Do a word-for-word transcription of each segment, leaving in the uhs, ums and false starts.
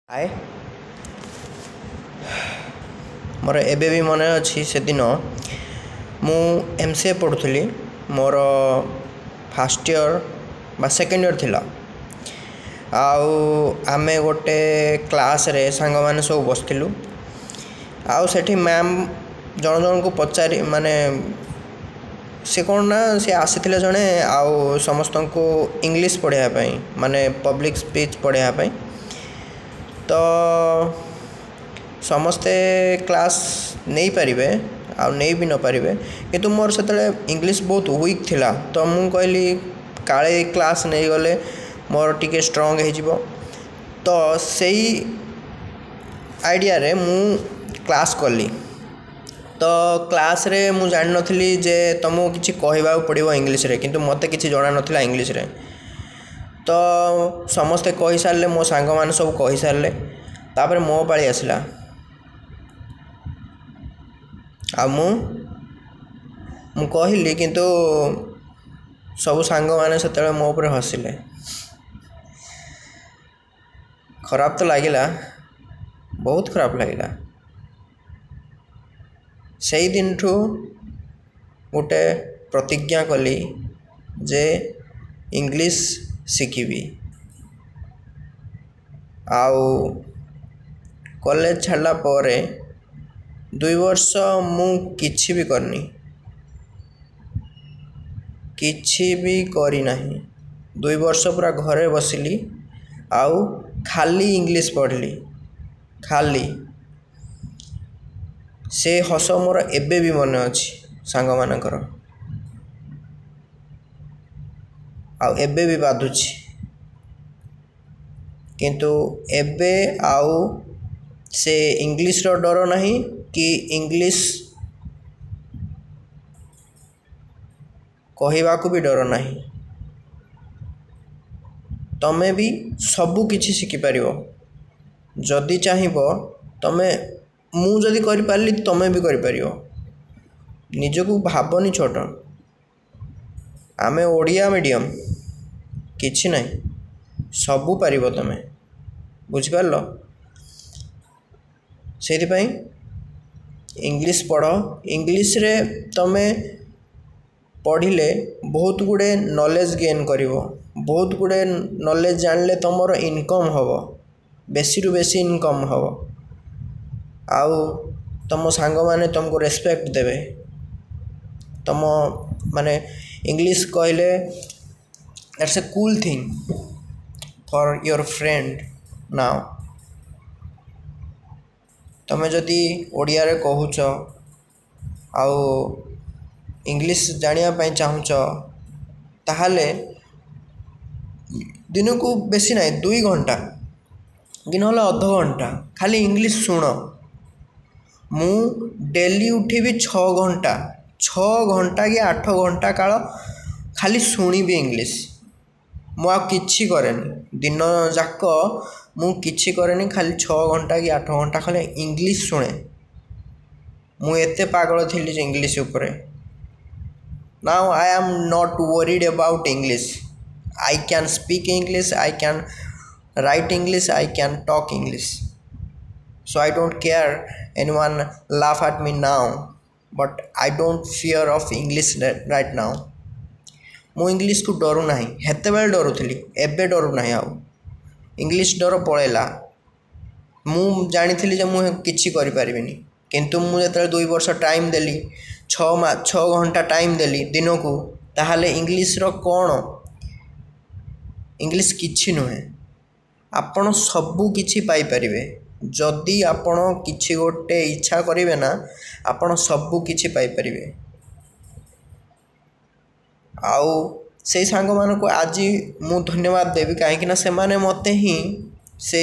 आए मोर एबे भी मन अच्छी से दिन मु एमसीए पढ़ुली मोर फास्ट ईयर बा सेकेंड ईयर थिला आउ आमे गोटे क्लास रे सांग माने सब बसथिलु आउ सेठी मैम जन जन को पचारि माने से कौन ना से आसीथिले जने आउ समस्त को इंग्लिश पढ़ाया पाई माने पब्लिक स्पीच पढ़ाया पाई तो समस्ते क्लास नहीं पारिबे आ नहीं भी न पारिबे किंतु मोर सेतले इंग्लिश बहुत वीक थिला तो मु कहली काले क्लास नहीं गले मोर टिके स्ट्रांग हे जिवो तो सेही आइडिया रे मु क्लास कली तो क्लास रे मु जान नथली जे तुमको किछि कहबा पड़िबो इंग्लिश रे किंतु मते किछि जणा नथला इंग्लिश रे तो समस्ते कहि सारले मो सांग मान सब कहि सारले तापर मो पाली आसला आ मु मु कहली किंतु सब सांग माने सेतले मो ऊपर हसिले खराब तो लागिला बहुत खराब लागिला सही दिन ठू गोटे प्रतिज्ञा कली जे इंग्लिश शिखिबी आउ कॉलेज छाड़ला परे दुई वर्ष मु किछि भी करनी किछि भी करी नहीं दुई वर्ष पूरा घरे बसिली आउ खाली इंग्लिश पढ़ली खाली से हस मोर एबे भी मन अच्छी सांग मानकर आउ एबे भी बाधुची किंतु एबे आउ से इंग्लिश रो डर नहीं कि इंग्लिश कहवा को भी डर नहीं तमे भी सबू किछि शिखि पारिबो जदि चाहिबो तमे मु जदि करि पारली तमे भी करि पारिबो निजको भाबनी छोट आमे ओडिया मीडियम किछि नहीं सबू पारिबो तमे बुझि पारलो सेति पई इंग्लिश पढ़ इंग्लिश रे तमे पढ़िले बहुत गुड़े नॉलेज गेन करिवो बहुत गुड़े नॉलेज जानले तमरो इनकम हबो बेसी रु बेसी इनकम हबो आउ तम सांग माने तुमको रेस्पेक्ट देबे तम माने इंग्लिश कहले that's a cool thing for your friend now तमे जदि ओडिया रे कहूच आउ इंग्लिश जानिया पई चाहूच ताहाले दिन को बेसी नहीं दुई घंटा कि ना अध घंटा खाली इंग्लिश सुन मु डेली उठीबी छ घंटा छ घंटा कि आठ घंटा काल खाली शुणिबी इंग्लिश मु आ किछि करेनी दिन जाक मु किछि करेनी खाली छ घंटा कि आठ घंटा खाली इंग्लिश सुने मु एते पागल थिली जे इंग्लिश ऊपर now I am not worried about English I can speak English I can write English I can talk English so I don't care anyone laugh at me now but I don't fear of English right now मु English को डरू नहीं हेते bell डरू थी एबे डरू नहीं आउ English डर पळेला मु जानी थी जे मु किछि करि परिबिनी किंतु मु जतले दुई वर्ष टाइम देली छ मा छ घंटा टाइम देली दिन को ताहाले इंग्लिश रो कोन इंग्लिश किछि नुहे आपण सबु किछि पाई परिबे जदि आपण किछि गोटे इच्छा करिवे ना आपण सबु किछि पाई परिबे आउ से सांग मान को आज मु धन्यवाद देवी कहीं से माने मते ही से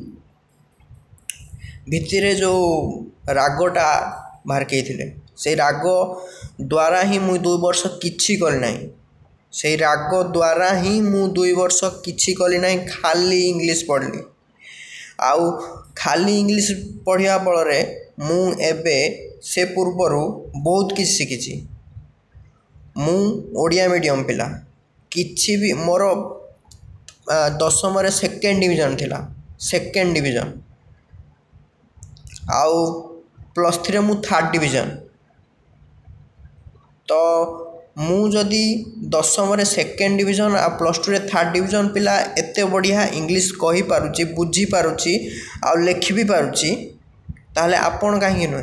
भितरे जो रागटा बाहर के थिले से राग द्वारा ही मु दुई वर्ष किछि कल नहीं से राग द्वारा ही मु दुई वर्ष किछि कली नहीं खाली इंग्लिश पढ़ली आउ खाली इंग्लिश पढ़िया फल मु एबे से पूर्वरु बहुत किछि शिखिछि मु ओडिया मीडियम पिला किछि भी मोर दशम रे सेकेंड डिवीजन थिला सेकेंड डिवीजन आउ प्लस थ्री मु थर्ड डिवीजन। तो मु जदि दशम रे सेकेंड डिवीजन आ प्लस टू रे थर्ड डिवीजन पिला एते बढ़िया इंग्लिश कहि पारुची बुझी पारुची आ लिखि भी पारुची ताहले आपण काहे नुहे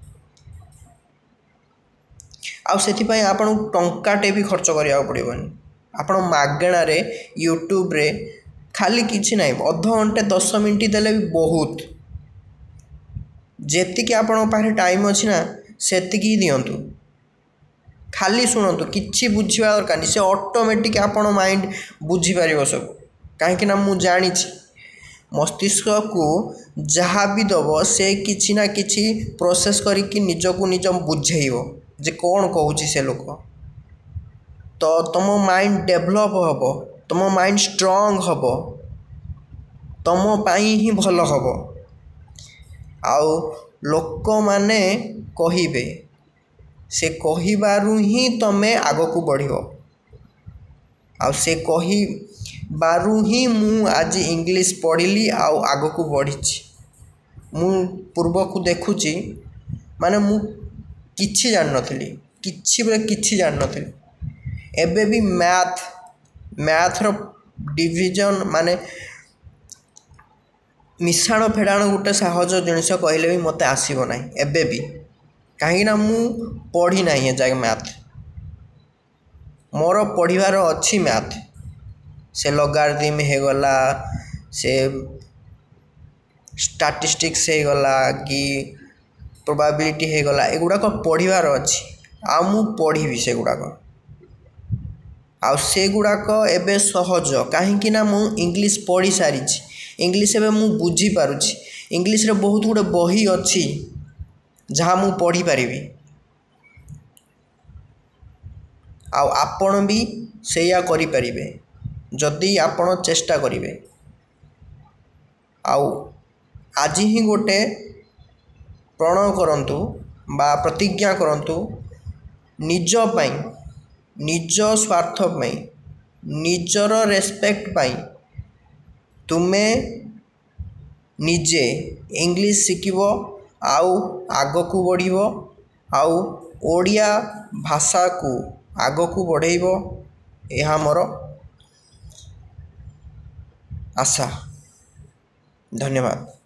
आ सेति पई आपण टंकाटे भी खर्च करिया पड़िबनी। आपण मागणा रे यूट्यूब रे खाली किछि नाही अध घंटे दस मिनिट देले भी बहुत जेति कि आपण पाखे टाइम अछि ना सेति की दियंतु खाली शुणु किसी बुझा दरकार नहीं से ऑटोमेटिक आपण माइंड बुझी पार सब कहीं मु जानी मस्तिष्क को जहाँ भी दब से किसी ना किसी प्रोसेस करके निजक निज बुझेब जे कौन कहूँ से लोक तो तुम माइंड डेभलप हम तुम माइंड स्ट्रांग हम तुम पाई ही भल हम आउ लोक माने कहिबे से कहिबारु ही तमे आगो को बढ़ियो आउ से कहिबारु ही मु आज इंग्लिश पढ़िली आउ आगो को बढ़ी मु पूर्व को देखुची माने मु किछि जान नथली किछि बले किछि जान नथली एबे भी मैथ मैथ रो डिवीजन माने मिशाण फेड़ाण गोटे सहज जिनिस कहले भी मते आसीबो नाही एबे भी कहीं ना मु पढ़ी ना है जाए मैथ मोर पढ़ार अच्छी मैथ से लॉगरिथम हे गला से स्टैटिस्टिक्स हे गला कि प्रोबेबिलिटी हे गला एगुड़ाक पढ़ार अच्छी आ मु पढ़ी से गुड़ाक आ से गुड़ाक एबे सहज कहीं ना मु इंग्लिश पढ़ी सारी इंग्लिश एबे मु बुझी पारुछि इंग्लिश रे बहुत गुड़े बही अच्छी जहाँ मु पढ़ी पारि आउ आपण भी सेया करि परिबे जदि आपण चेष्टा करिवे आउ आज ही गोटे प्रण करंतु बा प्रतिज्ञा करंतु निज पाई निज स्वार्थ पाई निजर रेस्पेक्ट पाई तुमे निजे इंग्लिश शिखिबो आउ आगो को बढ़िबो आउ ओडिया भाषा को आगो को बढ़ेइबो यह मोर आशा। धन्यवाद।